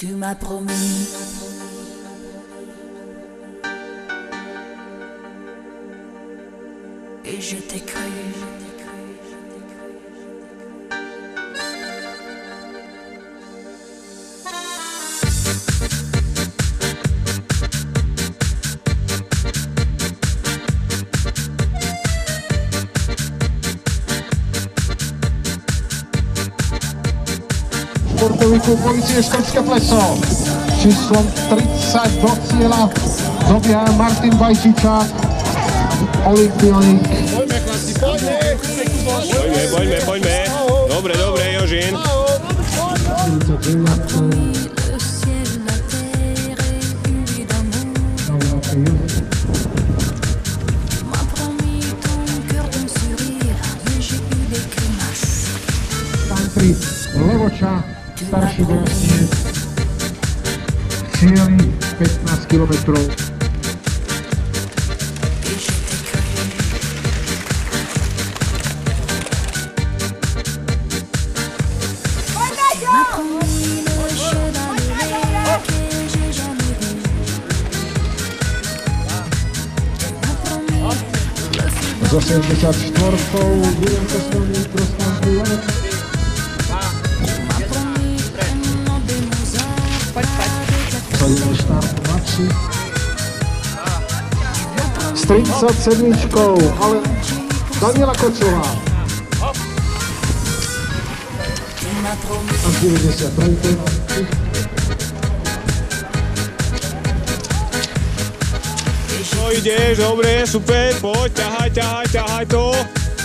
Tu m'as promis. Et je t'ai cru. Športovíků policie Škodské pleso. Číslom 30 do cieľa dobieha Martin Vajčičák, olympionik. Poďme, chlapci, poďme. Poďme. Dobre, Jožin. Country Levoča, starší vlastne, cieli 15 km. Z 84-kou budem posledný prostranství Levoča. Sadíme štart Maxi. S 37-čkou, ale Daniela Kočová. A z 93. No ideš, dobre, super, poď, ťahaj to.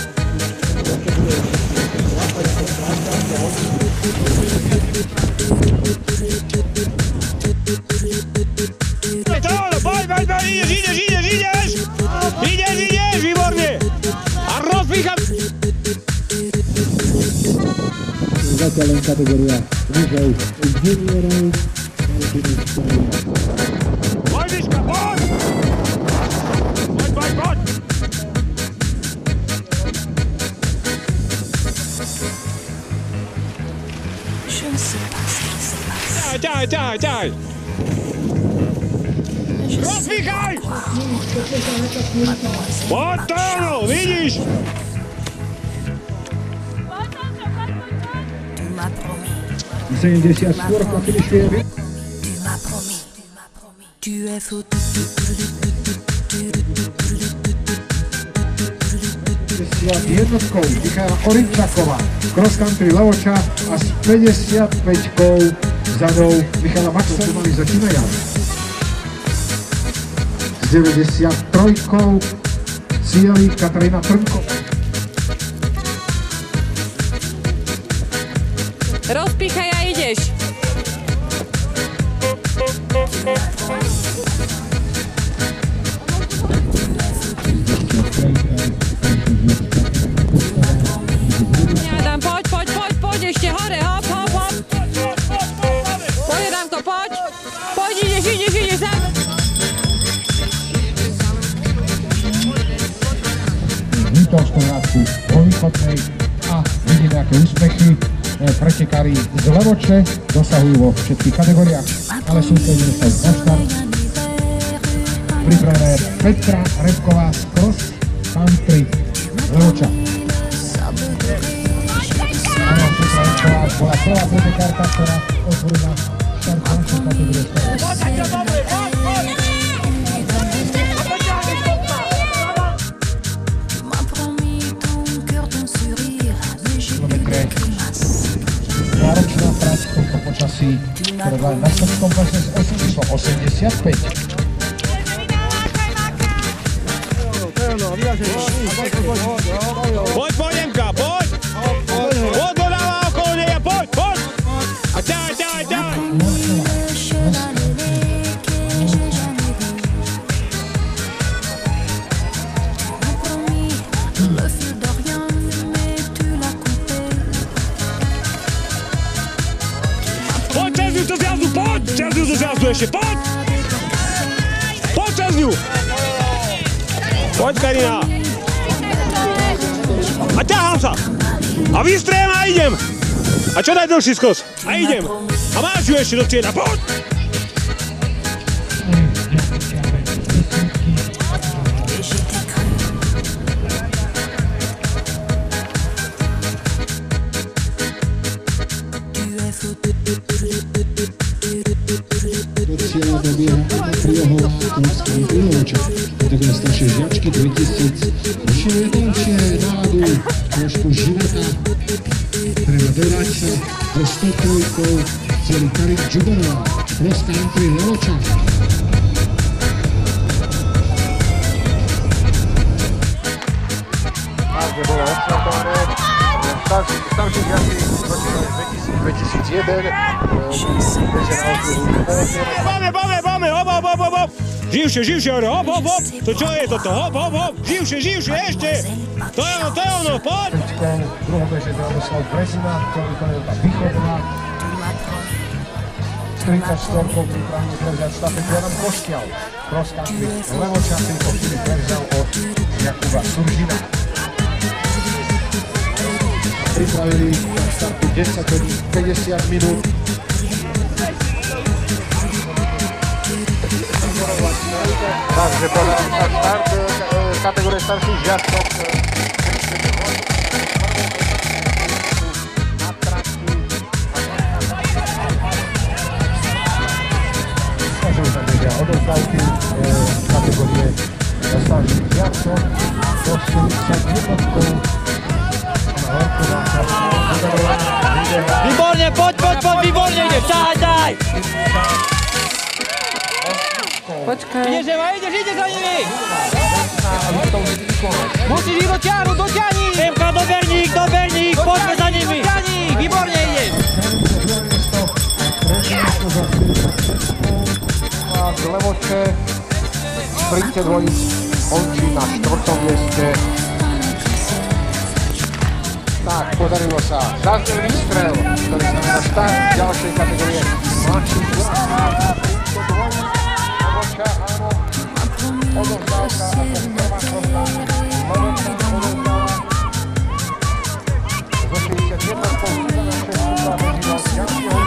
Ideš, výborne. A rozpícham. Zatiaľ len kategória mužov juniorov. Poď, Miška, poď. Poď. Je ne sais pas ce qui se passe. Ťahaj. Rozpíchaj. Poď to, no, vidíš. Tu m'as promis. 74 finišuje. Tu m'as promis. Tu es fou. Jednotkou Michala Orinčáková, cross country Levoča a s 55-kou vzadou Michala Maxovali začína Jan. S 93-kou cieli Katarína Trnko. Rozpíchaj a ideš. Adam, poď, ešte hore, hop. Poď, Adamko, poď. Poď, ideš, sem. Vítov vrátku vo východnej a vidíme, aké úspechy pretekári z Levoče dosahujú vo všetkých kategóriách, ale sú to na štart. Pripravená je Petra Repková z cross country Levoča. Áno, Petra Repková bola prvá pretekárka, ktorá otvorila štart končnej kategórie. Náročná práca v tomto počasí, ktoré dá na Škodskom plese z číslo 85. Poď, Emka, poď. Poď, dodáva okolo neja, poď. A ťahaj. Čas ňu do zjazdu ešte, poď! Poď čas ňu! Poď, Karina! A ťahám sa! A vystriem a idem! A čo daj dlhší skos? A idem! A máš ju ešte do cieľa, poď! Cieľa dobieha Prilohová, Trnavská Prilovoča. Kategória staršie žiačky 2000. Rozširuje ďalšie náladu, trošku života. Treba dodať sa do 103 cieľu Karin Džubanová. Cross country Levoča. Kde bolo odstartované. Starší žiaci ročí 2001. Máme, hop. Živšie, hop. To čo je toto? Hop. Živšie, ešte. To je ono, poď. Druhobežec Radoslav Brezina, ktorý vykonal tá východná. 34 pripravený prevziať štafetu Adam Košťal. Cross country Levoča, 34 prevzal od Jakuba Suržina. Pripravili na startu 10 hodín 50 minút. Takže podaný sa štart kategórie starších žiačkov. Snažili sa bežia odozdávky kategórie starších žiačkov do 40 jednotkov. Výborne, poď, výborne ideš, daj! Počkaj. Ideš za nimi! Musíš ich dotiahni! Emka, doberník, poďme za nimi! Dotiahni, výborne ideš! Z Levoče v sprinte dvojic končí na 4. mieste. Tak, podarilo sa. Zaznel výstrel, ktorý sa na start ďalšej kategórie mladších. Levoča, áno. Odovzdávka ako prvá krosta. Levoča odovzdáva. Zo 61 používa na 6 bežíval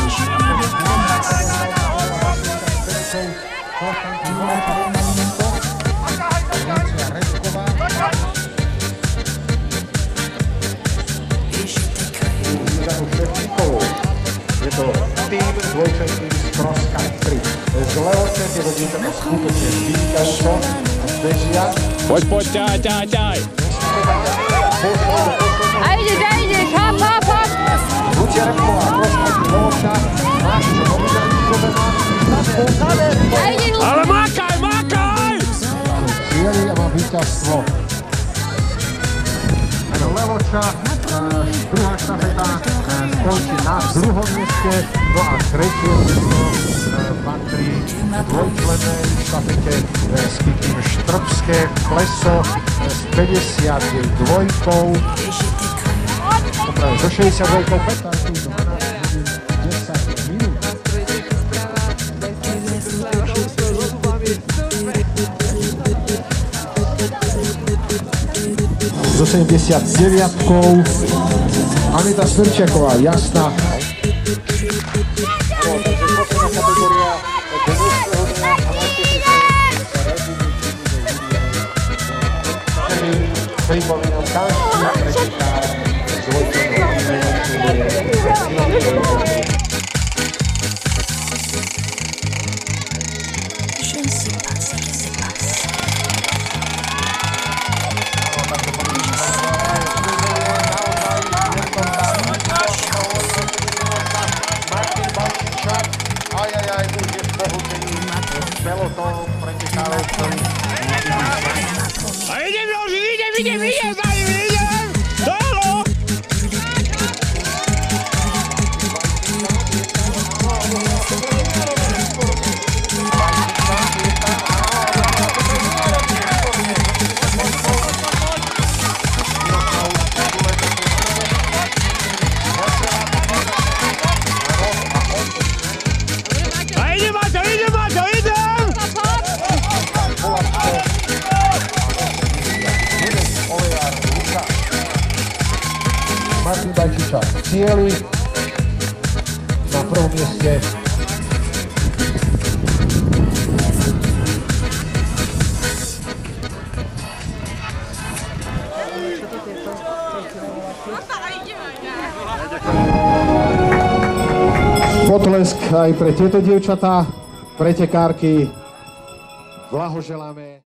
je to tým dvojčlenský z cross country. Z Levoče tie rodinky to skutočne vynikajúco bežia. Poď, ťaj. A ideš, hop. Lucia Remková, cross country Levoča. Máš čo povídať, sebe máš. A ide Lucia. Ale makaj! Cieli a má víťazstvo. Levoča, druhá štafeta skončí na 2. mieste, no a 3. miesto patrí dvojčlennej štafete s Kým Štrbské Kleso s 52. Dobre, zo 62. Petar, tu 12 hodín 10 minút. Zo 79-kou Anita Svrčiaková, jasná. Takže posledná kategória pripomínam každý pretekár z dvojčlennou Je ne sais pas ce qui se passe. Ajajaj, už je v pohltení pelotónu pretekárov, ktorý A idem za nimi, idem! Dalo! Martin Bajčičák v cieli. na prvom mieste. Potlesk aj pre tieto dievčatá, pretekárky. Blahoželáme.